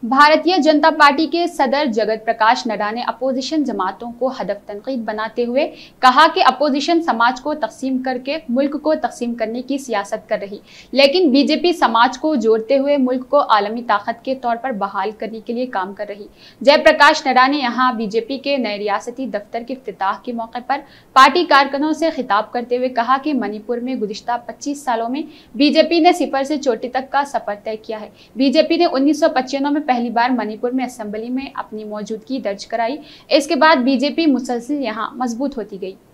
Bharatiya Janata party के सदर जगत प्रकाश नड्डा ने अपोजिशन जमातों को हदफ तनकीद बनाते हुए कहा कि अपोजिशन समाज को तकसीम करके मुल्क को तकसीम करने की सियासत कर रही, लेकिन बीजेपी समाज को जोड़ते हुए मुल्क को आलमी ताकत के तौर पर बहाल करने के लिए काम कर रही। जयप्रकाश नड्डा ने यहाँ बीजेपी के नए रियासती दफ्तर के इफ्तिताह के मौके पर पार्टी कारकुनों से खिताब करते हुए कहा कि मणिपुर में गुज़िश्ता 25 सालों में बीजेपी ने सिफर से चोटी तक का सफर तय किया है। बीजेपी ने 1995 में पहली बार मणिपुर में असेंबली में अपनी मौजूदगी दर्ज कराई। इसके बाद बीजेपी मुसलसल यहाँ मजबूत होती गई।